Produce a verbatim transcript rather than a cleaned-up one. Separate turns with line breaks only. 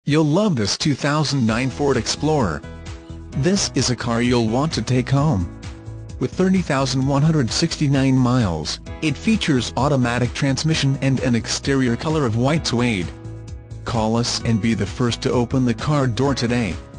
You'll love this two thousand nine Ford Explorer. This is a car you'll want to take home. With thirty thousand one hundred sixty-nine miles, it features automatic transmission and an exterior color of white suede. Call us and be the first to open the car door today.